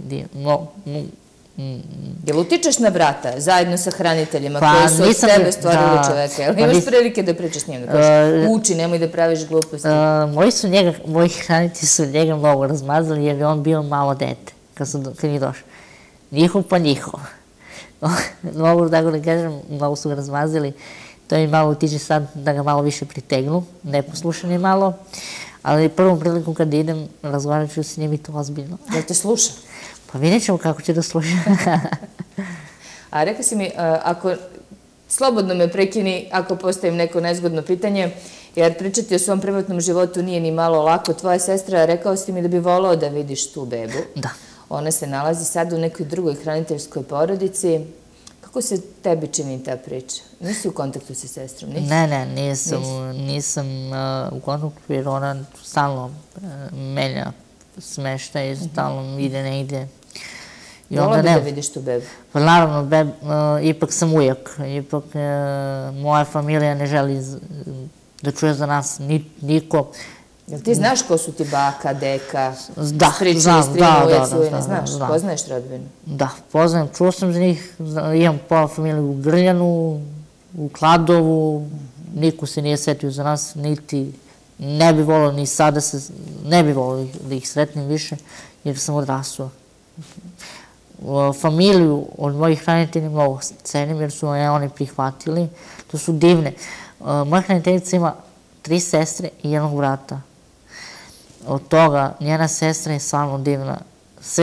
Jel utičeš na brata, zajedno sa hraniteljima koji su od tebe stvorili čoveka? Jel imaš prilike da pričaš s njim, da kažeš uči, nemoj da praviš gluposti? Moji hranitelji su njega mnogo razmazali jer je on bio malo dete kad mi došao. Njihov pa njihov. Mogu tako da kažem, mnogo su ga razmazili. To mi malo utiče sad da ga malo više pritegnu, neposlušan je malo. Ali prvom prilikom kad idem, razgovarat ću s njim i to ozbiljno. Jel te sluša? Pa vidjet ćemo kako će da sluša. A rekao si mi, slobodno me prekini ako postavim neko nezgodno pitanje, jer pričati o svom privatnom životu nije ni malo lako. Tvoja sestra, rekao si mi da bi volao da vidiš tu bebu. Da. Ona se nalazi sad u nekoj drugoj hraniteljskoj porodici. Kako se tebi čini ta priča? Nisi u kontaktu sa sestrom? Ne, nisam u kontaktu jer ona stalno menja smeštaj, stalno ide negde. Volao bi da vidiš tu bebu? Pa naravno, ipak sam ujak. Ipak moja familija ne želi da čuje za nas niko. Jel ti znaš ko su ti baka, deka? Da, znam. Znaš, poznaješ rodbinu? Da, poznajem, čuo sam za njih. Imam pola familiju u Grljanu, u Kladovu. Niko se nije setio za nas, niti ne bi volao ni sada ne bi volao da ih sretnem više, jer sam odrasao. Familiju od mojih hranitelja mnogo cenim, jer su oni prihvatili. To su divne. Moja hraniteljica ima 3 sestre i 1 brata. Od toga njena sestra je stvarno divna. Sve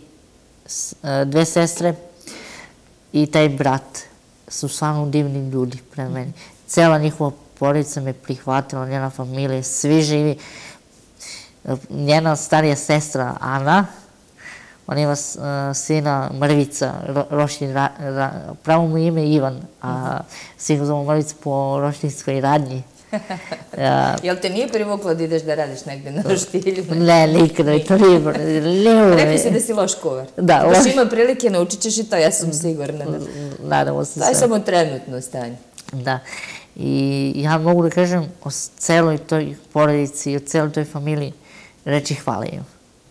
2 sestre i taj brat su stvarno divni ljudi prema meni. Cela njihova porodica me prihvatila, njena familija, svi živi. Njena starija sestra Ana, ona ima sina Mrvica, pravo mu ime Ivan, a sin ga zove Mrvica po roštinskoj radnji. Jel te nije privuklo da ideš da radiš negde na roštilju? Ne, nikada i to nije. Rekli si da si loš kuvar. Da. Baš ima prilike, naučit ćeš i to, ja sam sigurna. Nadamo se sve. To je samo trenutno stanje. Da. I ja mogu da kažem o celoj toj porodici i o celoj toj familiji reći hvala im.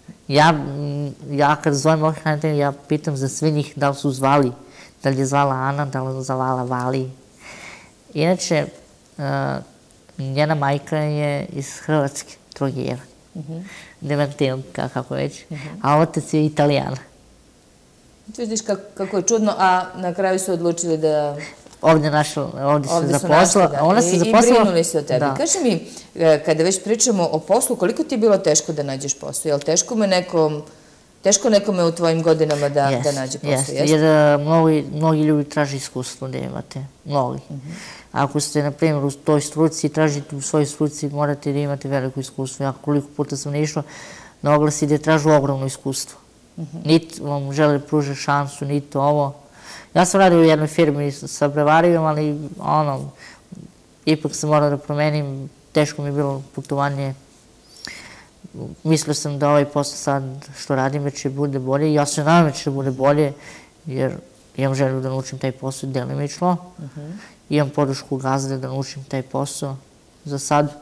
Ja kad zovem ovih hranitelja, ja pitam za sve njih da li su zvali, da li je zvala Ana, da li je zvala Vali. Inače, njena majka je iz Hrvatske, Trogijeva, Demantilka, kako već, a otac je Italijana. Vidiš kako je čudno, a na kraju su odlučili da... Ovdje se zaposlila. Ona se zaposlila. I brinuli se o tebi. Kaži mi, kada već pričamo o poslu, koliko ti je bilo teško da nađeš posao? Je li teško nekome u tvojim godinama da nađe posao? Jeste, jer mnogi ljudi traže iskustvo da imate. Mnogi. Ako ste, na primjer, u toj struci i tražite u svojoj struci, morate da imate veliko iskustvo. Ja koliko puta sam ne išla na oglasi gde tražu ogromno iskustvo. Niti vam žele da pruže šansu, niti ovo. Ja sam radio u jednoj firmi sa brevarijom, ali ipak sam morao da promenim. Teško mi je bilo putovanje. Mislio sam da ovaj posao sad što radim će bude bolje. Ja se nadam da će bude bolje, jer imam želju da naučim taj posao delimično. Imam podršku gazde da naučim taj posao. Za sad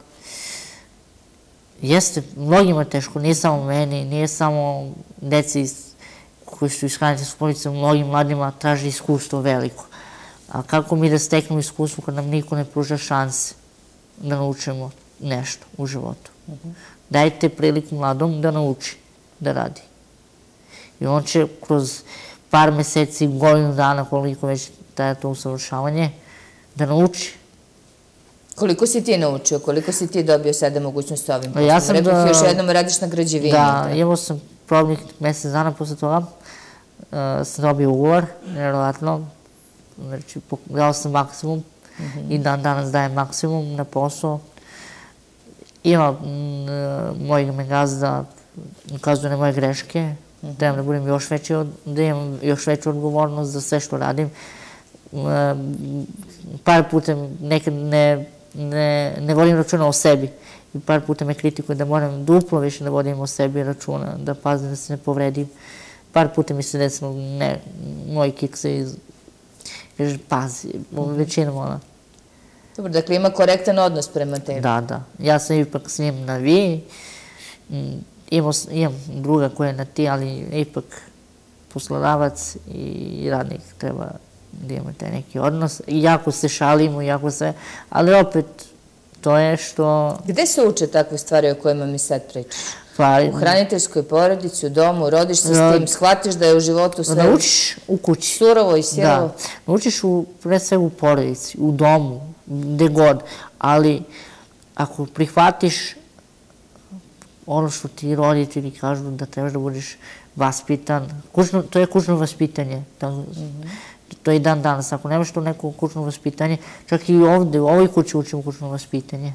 jeste, mnogima je teško, nije samo meni, nije samo deci koji su iz hraniteljske porodice, mnogim mladima traži iskustvo veliko. A kako mi da steknemo iskustvo kad nam niko ne pruža šanse da naučimo nešto u životu? Dajte priliku mladom da nauči, da radi. I on će kroz par meseci, godinu dana, koliko već traje to usavršavanje, da nauči. Koliko si ti naučio? Koliko si ti dobio sada mogućnost s ovim poslom? Rekao još jednom radiš na građevini. Da, imao sam probnih mesec dana posle toga. Sam dobio ugovor, nevjerovatno. Znači, dao sam maksimum i dan danas dajem maksimum na posao. Ima moj gazda, ukazuje na moje greške, da budem još veći, da imam još veću odgovornost za sve što radim. Par puta nekad ne vodim računa o sebi i par puta me kritikuje da moram duplo više da vodim o sebi računa, da pazim da se ne povredim. Par puta mi se desilo, moj kik se kaže pazi, većinom ona. Dobro, dakle ima korektan odnos prema tebi. Da. Ja sam ipak s njim na vi, imam druga koja je na ti, ali ipak poslodavac i radnik treba da imamo taj neki odnos. Jako se šalimo, jako sve, ali opet to je što... Gde se uče takve stvari o kojima mi sad pričaš? U hraniteljskoj porodici, u domu, rodiš se s tim, shvatiš da je u životu sve... Naučiš u kući. Surovo i sirovo. Da, naučiš pre svega u porodici, u domu, gde god, ali ako prihvatiš ono što ti roditelji kažu da trebaš da budeš vaspitan, to je kućno vaspitanje. To je i dan danas. Ako nemaš to neko kućno vaspitanje, čak i ovde, u ovoj kući učimo kućno vaspitanje.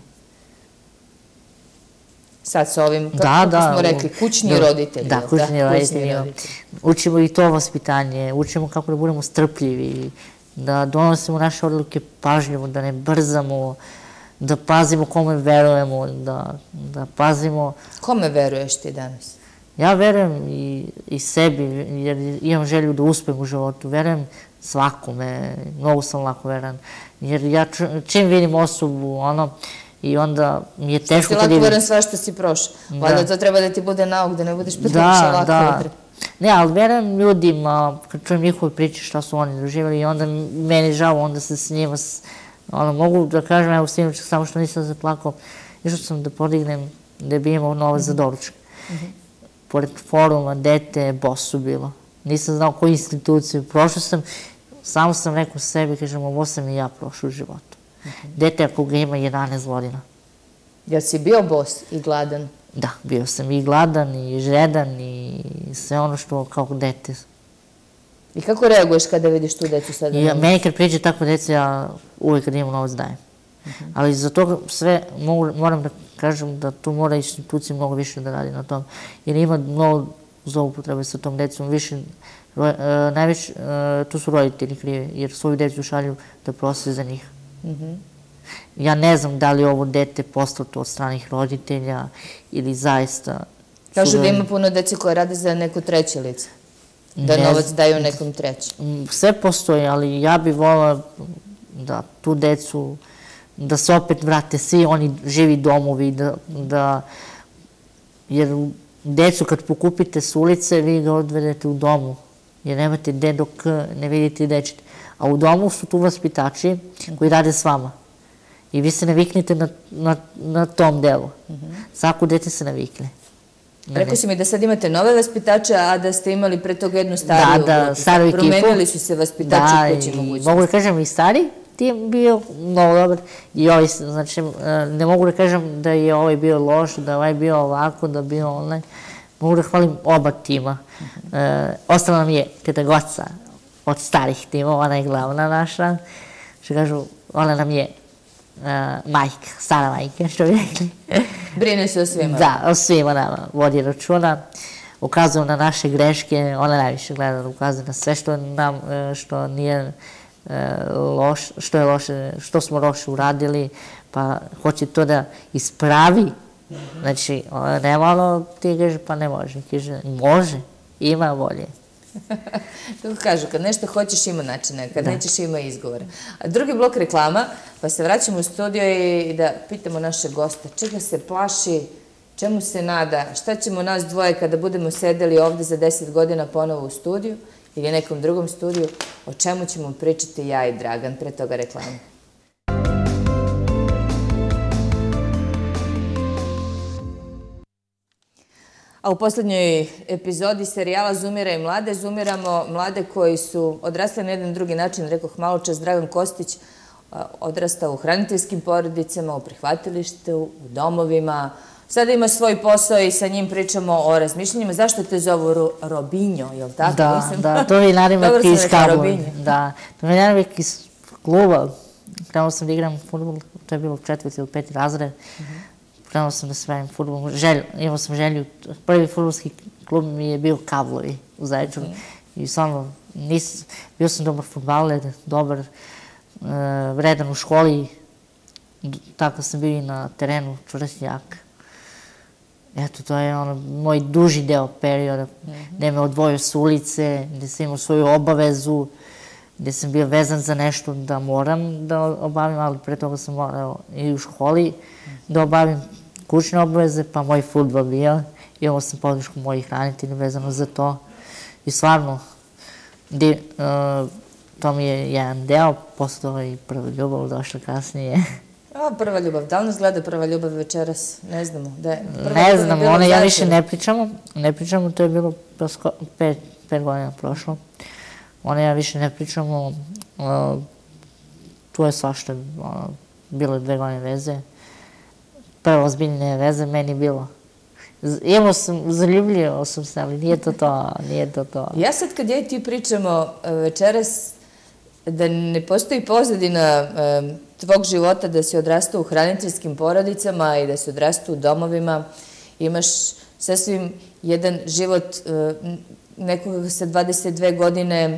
Sad sa ovim, kako smo rekli, kućni roditelji. Da, kućni roditelji. Učimo i to vaspitanje, učimo kako da budemo strpljivi, da donosimo naše odluke pažljivo, da ne brzamo, da pazimo kome verujemo, da pazimo... Kome veruješ ti danas? Ja verujem i sebi, jer imam želju da uspem u životu. Verujem svakome, mnogo sam lako veran. Jer ja čim vidim osobu, i onda mi je teško... Ti lako verujem sva što si prošao. Valjda to treba da ti bude nauk, da ne budeš previše lako veran. Ne, ali verujem ljudima, kad čujem njihove priče šta su oni doživjeli i onda meni žao, onda se s njima, mogu da kažem, evo sinoć, samo što nisam zaplakao, išao sam da podignem, da bi imao novac za doručak. Pored foruma, dete, bosu bilo. Nisam znao koju instituciju. Prošao sam, samo sam rekao sebi, kažem, ovo sam i ja prošao u životu. Dete ako ga ima 11 godina. Jel si bio bos i gladan? Da, bio sam i gladan, i žedan, i sve ono što kao dete. I kako reaguješ kada vidiš tu decu sada? Meni kad priđe takva deca, ja uvijek kad imam novac dajem. Ali za toga sve moram da kažem da tu mora institucija mnogo više da radi na tom. Jer ima mnogo zloupotrebe sa tom decom. Najviše tu su roditelji krivi, jer svoju decu šalju da prose za njih. Ja ne znam da li ovo dete poslato od stranih roditelja ili zaista... Kažu da ima puno dece koje rade za neko treće lice. Da novac daju nekom trećem. Sve postoji, ali ja bih volila da tu decu, da se opet vrate svi oni živi domovi, jer decu kad pokupite s ulice, vi ga odvedete u domu, jer nemate gde dok ne vidite gde ćete. A u domu su tu vaspitači koji rade s vama. I vi se naviknete na tom delu. Svako dete se navikne. Rekao si mi da sad imate nove vaspitače, a da ste imali pre toga jednu stariju. Da, staru ekipu. Promenili su se vaspitači u kući mogućnosti. Mogu da kažem i stari tim bio mnogo dobar. I ovaj, znači, ne mogu da kažem da je ovaj bio loš, da ovaj bio ovako, da bio onaj. Mogu da hvalim oba tima. Ostala nam je teta Goca od starih timova, ona je glavna naša. Što kažu, ona nam je majka, stara majka, što bi rekli. Brine se o svima. Da, o svima nama vodi računa, ukazuje na naše greške, ona najviše gleda, ukazuje na sve što nije loše, što smo loše uradili, pa hoće to da ispravi. Znači, ne malo ti kaže, pa ne može. Kaže, može, ima volje. Tako kažu, kad nešto hoćeš ima načina, kad nećeš ima izgovora. Drugi blok reklama, pa se vraćamo u studio i da pitamo naše goste čega se plaši, čemu se nada, šta ćemo nas dvoje kada budemo sedeli ovde za 10 godina ponovo u studiju ili nekom drugom studiju, o čemu ćemo pričati ja i Dragan, pre toga reklama. A u poslednjoj epizodi serijala Zumira i mlade, zumiramo mlade koji su odrastali na jedan drugi način, rekoh malo čas, Dragan Kostić odrastao u hraniteljskim porodicama, u prihvatilištu, u domovima. Sada ima svoj posao i sa njim pričamo o razmišljanjima. Zašto te zovu Robinjo, je li tako? Da, to je nadimak iz Kabula. Da, to je nadimak iz kluba. Krenuo sam da igram futbol, to je bilo 4. ili 5. razred. Krenuo sam da se bavim futbolom, imao sam želju, prvi futbolski klub mi je bio Kavlovi u Zaječaru i stvarno bio sam dobar futbaler, dobar, vredan u školi, tako sam bio i na terenu, čvrst jak. Eto, to je moj duži deo perioda, gde me odvojio s ulice, gde sam imao svoju obavezu, gde sam bio vezan za nešto da moram da obavim, ali pre toga sam morao i u školi da obavim kućne obaveze, pa moj fudbal bio. Imao sam podršku mojih hranitelja vezano za to. I stvarno, to mi je jedan deo, posle toga i prva ljubav došla kasnije. Prva ljubav, da li nas gleda prva ljubav večeras? Ne znamo. Ne znam, ja više ne pričamo, to je bilo 5 godina prošlo. Ja više ne pričamo, tu je svašta, bilo je 2 godine veze. Prva ozbiljne veze meni bilo. Zaljubljivao sam se, ali nije to to. Ja sad kad ja i ti pričamo večeras, da ne postoji pozadina tvog života da si odrastao u hraniteljskim porodicama i da si odrastao u domovima, imaš sasvim jedan život nekoga sa 22 godine,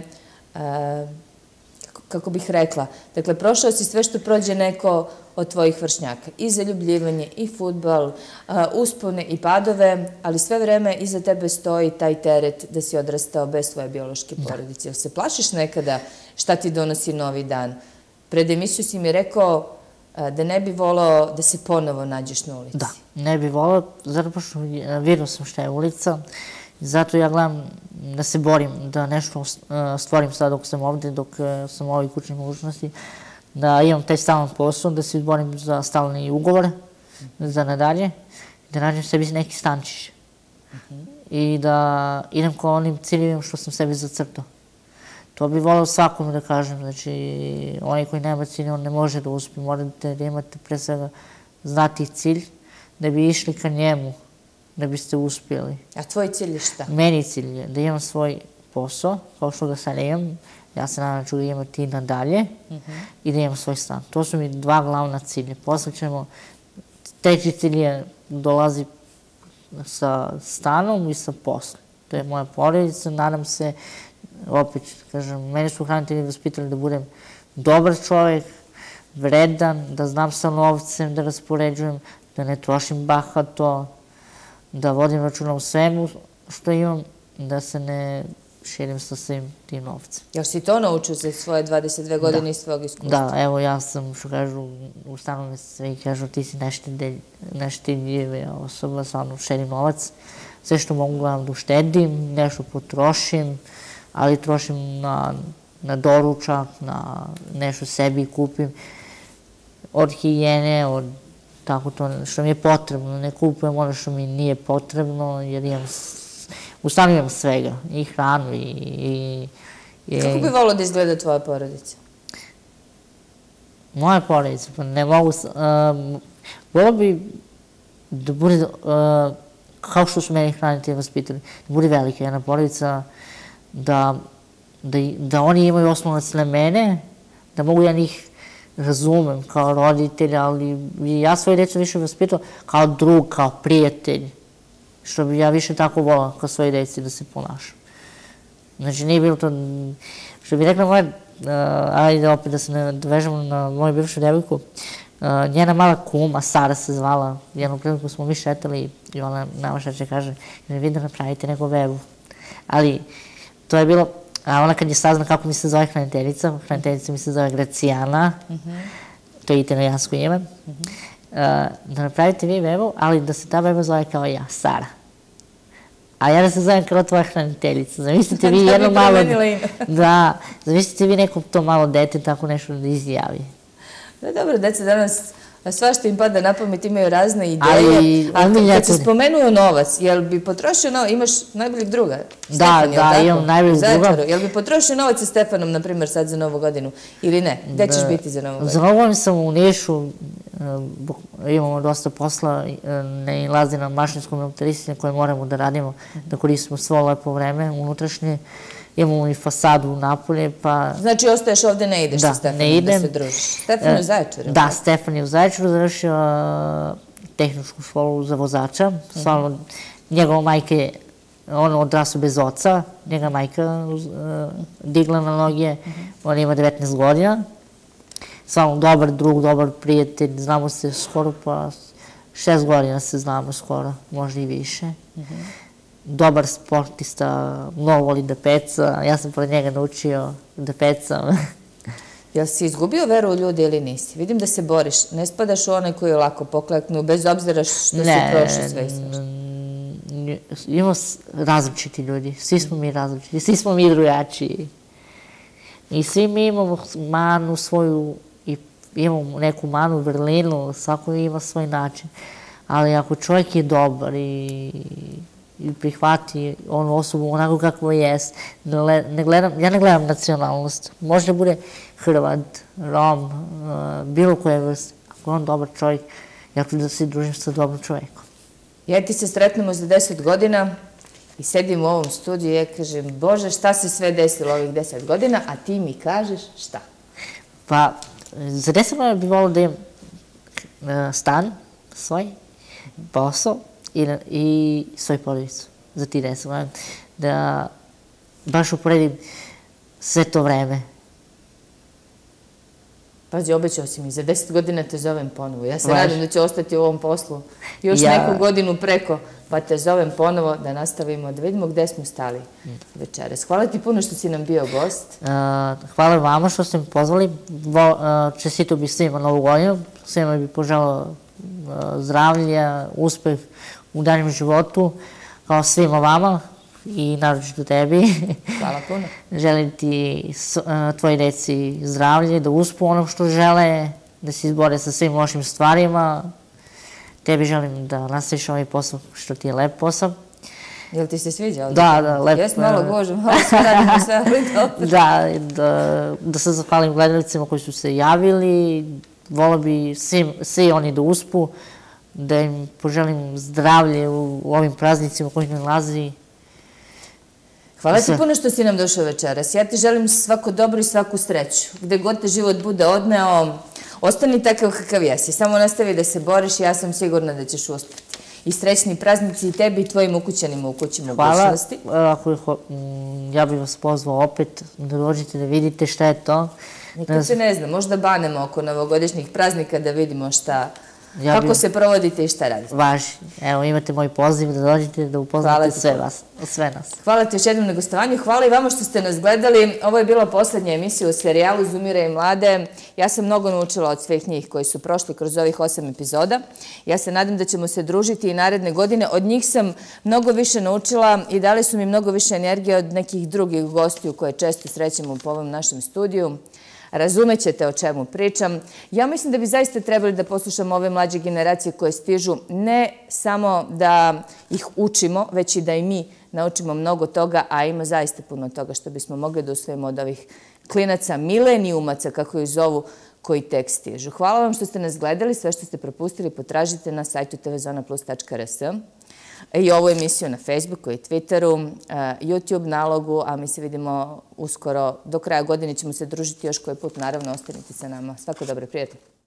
kako bih rekla. Dakle, prošao si sve što prođe neko od tvojih vršnjaka. I zaljubljivanje, i fudbal, uspone i padove, ali sve vreme iza tebe stoji taj teret da si odrastao bez svoje biološke porodice. Jel se plašiš nekada šta ti donosi novi dan? Pred emisiju si mi rekao da ne bi volao da se ponovo nađeš na ulici. Da, ne bi volao, zato što vidio sam šta je ulica. Zato ja gledam da se borim, da nešto stvorim sad dok sam ovde, dok sam u ovoj kućnoj mogućnosti, da imam taj stalan posao, da se borim za stalni ugovor, za nadalje, da nađem sebi neki stančić i da idem ko onim ciljevima što sam sebi zacrtao. To bi volao svakome da kažem, znači onaj koji nema cilj, on ne može da uspije, morate da imate pre svega znati cilj, da bi išli ka njemu, da biste uspjeli. A tvoj cilj je šta? Meni cilj je da imam svoj posao, kao što ga sad imam, ja se nadam da ću ga imati i nadalje, i da imam svoj stan. To su mi 2 glavna cilja. Posle ćemo, treći cilj je dolazi sa stanom i sa poslom. To je moja porodica, nadam se, opet kažem, mene su hranitelji vaspitali da budem dobar čovjek, vredan, da znam sa novcem da raspoređujem, da ne trošim bahato, da vodim računa u svemu što imam, da se ne širim sa svim tim novcem. Jel si to naučio za svoje 22 godine iz svog iskustva? Da, evo ja sam, što kažu, u stanu me svi kažu ti si neštedljiva osoba, stvarno šedim novac. Sve što mogu gledam da uštedim, nešto potrošim, ali trošim na doručak, na nešto sebi kupim. Od higijene, od tako to što mi je potrebno. Ne kupujem ono što mi nije potrebno, jer imam, u stanu imam svega. I hranu, i... Kako bi volio da izgleda tvoja porodica? Moja porodica, pa ne mogu... Volio bi da bude, kao što su meni hranitelji vaspitali, da bude velika jedna porodica, da oni imaju osnovac na mene, da mogu ja njih razumem kao roditelj, ali ja svoje djecu više vaspitao kao drug, kao prijatelj, što bi ja više tako volao kao svoje djeci da se ponašam. Znači nije bilo to, što bi rekla moja, ajde opet da se ne dovežemo na moju bivšu devojku, njena mala kuma, Sara se zvala, jednu priliku smo mi šetali i ona nama šeće kaže, ne vidim da napravite neku vebu. Ali to je bilo, a ona kad je sazna kako mi se zove hraniteljica mi se zove Gracijana, to je italijansko ime, da napravite vi vebu, ali da se ta veba zove kao ja, Sara. A ja da se zovem kao tvoja hraniteljica. Zamislite vi jedno malo... Da, zamislite vi neko to malo dete tako nešto da izjavi. Da, dobro, deca danas svašta im pada na pamet, imaju razne ideje. A kad se spomenuo novac, jel bi potrošio novac, imaš najboljeg druga? Da, imam najboljeg druga. Jel bi potrošio novac sa Stefanom, na primjer, sad za Novu godinu? Ili ne? Gde ćeš biti za Novu godinu? Za Novu godinu sam u Nišu, imamo dosta posla, ne ilazi nam mašinsko militarisanje koje moramo da radimo, da koristimo svo lepo vreme unutrašnje. Imamo i fasadu u Napolje, pa... Znači, ostaješ ovde, ne ideš sa Stefanom da se družiš? Stefan je u Zaječaru? Da, Stefan je u Zaječaru, završio tehničku školu za vozača. Stvarno, njegova majka je, on odrasao bez oca, njega majka digla na noge, on ima 19 godina. Stvarno, dobar drug, dobar prijatelj, znamo se skoro pa 6 godina se znamo skoro, možda i više. Dobar sportista, mnogo voli da peca, ja sam pored njega naučio da pecam. Jel si izgubio veru u ljudi ili nisi? Vidim da se boriš, ne spadaš u one koji lako pokleknu, bez obzira što si prošao sve i sve. Imamo različiti ljudi, svi smo mi različiti, svi smo mi drugačiji. I svi mi imamo manu svoju, imamo neku manu, vrlinu, svako ima svoj način. Ali ako čovjek je dobar i prihvati onu osobu onako kakva jest. Ja ne gledam nacionalnost. Može da bude Hrvat, Rom, bilo koje vrste. Ako je on dobar čovjek, ja ću da se družim sa dobrom čovjekom. Ja ti se sretnemo za 10 godina i sedim u ovom studiju i ja kažem, Bože, šta se sve desilo ovih 10 godina, a ti mi kažeš šta? Pa, za 10 godina bih volio da imam stan svoj, posao, i svoju porodicu za ti 10 godina. Da baš uporedim sve to vreme. Pazi, obećao si mi, za 10 godina te zovem ponovo. Ja se nadam da će ostati u ovom poslu još neku godinu preko, pa te zovem ponovo da nastavimo, da vidimo gde smo stali večeras. Hvala ti puno što si nam bio gost. Hvala vama što ste mi pozvali. Čestito bih svima Novu godinu. Svima bih poželao zdravlja, uspeh u daljem životu, kao svima vama i naročito tebi. Hvala puno. Želim ti tvoji deci zdravlje, da uspu ono što žele, da se izbore sa svim lošim stvarima. Tebi želim da nastaviš ovaj posao što ti je lep posao. Jel ti se sviđa? Da, lepo. Jes malo Bože, malo se radimo sve, ali dobro. Da se zahvalim gledalcima koji su se javili. Volio bi svi oni da uspu, da im poželim zdravlje u ovim praznicima koji nam nalazi. Hvala ti puno što si nam došao večeras. Ja ti želim svako dobro i svaku sreću. Gde god te život bude odneo, ostani takav kakav jesi. Samo nastavi da se boriš i ja sam sigurna da ćeš uspeti. I srećni praznici i tebi i tvojim ukućanima u kući mogućnosti. Hvala. Ja bih vas pozvao opet da dođete da vidite šta je to. Nikad se ne zna, možda banemo oko novogodišnjih praznika da vidimo kako se provodite i šta radite. Važi. Evo, imate moj poziv da dođete da upoznate sve nas. Hvala ti još jednom na gostovanju. Hvala i vama što ste nas gledali. Ovo je bila poslednja emisija u serijalu Zumire i mlade. Ja sam mnogo naučila od svih njih koji su prošli kroz ovih 8 epizoda. Ja se nadam da ćemo se družiti i naredne godine. Od njih sam mnogo više naučila i dali su mi mnogo više energije od nekih drugih gostiju koje često srećemo po ovom našem studiju. Razumećete o čemu pričam. Ja mislim da bi zaista trebali da poslušamo ove mlađe generacije koje stižu, ne samo da ih učimo, već i da i mi naučimo mnogo toga, a ima zaista puno toga što bismo mogli da usvojimo od ovih klinaca, milenijumaca, kako ih zovu, koji tek stižu. Hvala vam što ste nas gledali, sve što ste propustili potražite na sajtu tvzonaplus.rs i ovu emisiju na Facebooku i Twitteru, YouTube nalogu, a mi se vidimo uskoro. Do kraja godine ćemo se družiti još koji put. Naravno, ostanite sa nama. Svako dobro, prijatno.